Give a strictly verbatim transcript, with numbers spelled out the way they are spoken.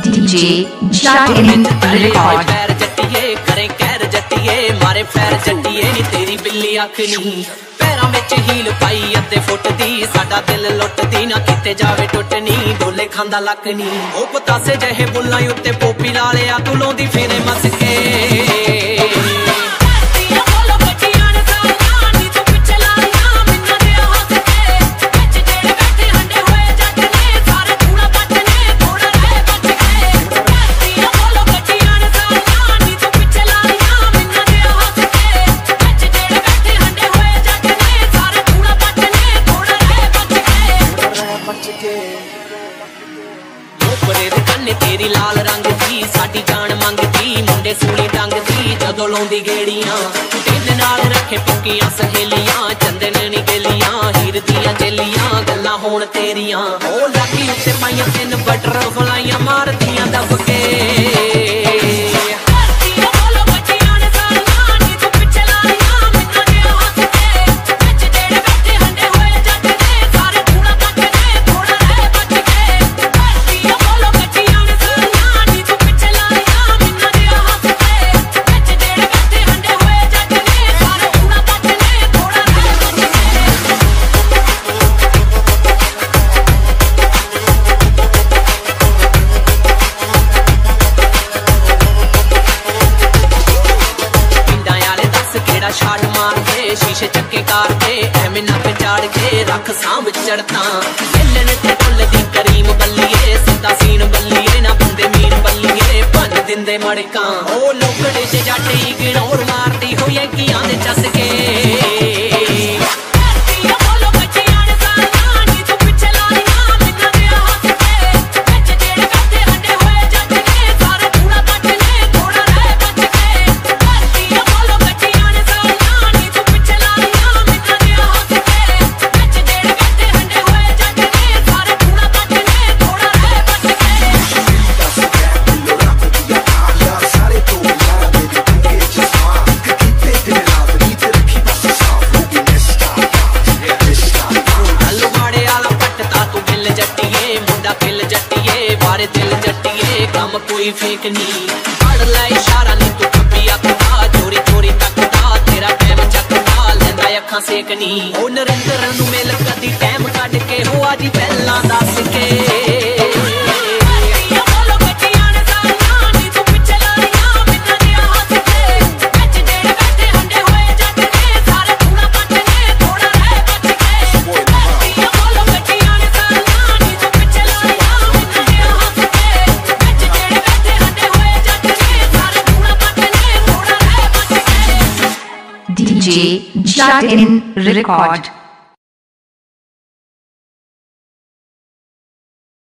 DJ शाकिन record. पैर जट्टिए करे कैर जट्टिए मारे पैर जट्टिए नी तेरी बिल्ली अख नी पैरां विच हील पाई अद्धे फुट दी साडा दिल लुटदी ना किते जावे टुटनी डोले खांदा लक नी ओ पतासे जहे बुल्लां उत्ते पोपी ला लिया तू लाउंदी फेरे मस के तेरी लाल रंग दी साडी जान मंगदी मुंडे सूली डंग दी जदों लाउंदी गेड़ियां दिल नाल रखे पक्कियां सहेलियां चंदन नी गेलियां हीर दियां जेलियां गल्लां होण तेरियां ओ लागी उत्ते पाइयां तीन बटर फलाइयां मारदियां दबके छाट मार के शीशे चक्के कार के एवें नक चाड़ के रख सांभ चढ़ता मिलन ते फुल दी करीम बल्लीए सीधा सीन बल्लीए ना बंदे मीन बल्लीए भन दिंदे मड़का ओ लोकड़े च जट इग्नोर मारदी होई कियां दे चस के दिल जट्टिए कम कोई फेक नी पढ़ लै इशारा नी तू खब्बी अखदा चोरी चोरी तकदा तेरा टाइम चकदा लैंदा अखां सेकनी ओ नरेंद्र नू मिल कदी टाइम कढ के हो आज पहला दस के डीजे शाकिन रिकॉर्ड।